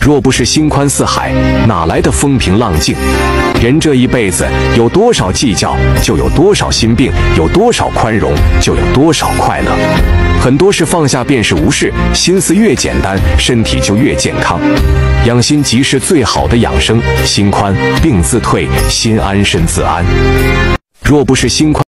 若不是心宽似海，哪来的风平浪静？人这一辈子，有多少计较，就有多少心病；有多少宽容，就有多少快乐。很多事放下便是无事，心思越简单，身体就越健康。养心即是最好的养生，心宽病自退，心安身自安。若不是心宽。